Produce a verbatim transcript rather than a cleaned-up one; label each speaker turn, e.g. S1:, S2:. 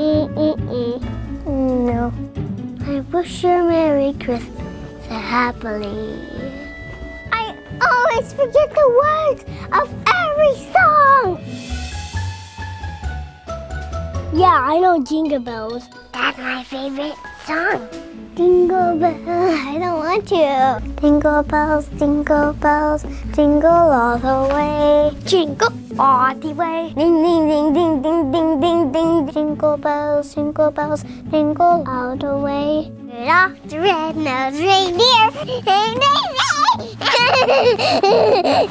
S1: No. I wish you a Merry Christmas happily. I always forget the words of every song. Yeah, I know Jingle Bells. That's my favorite song. Jingle bells, I don't want to. Jingle bells, jingle bells, jingle all the way. Jingle all the way. Ding, ding, ding, ding, ding, ding, ding, ding. Jingle bells, jingle bells, jingle all the way. Rudolph the red-nosed reindeer.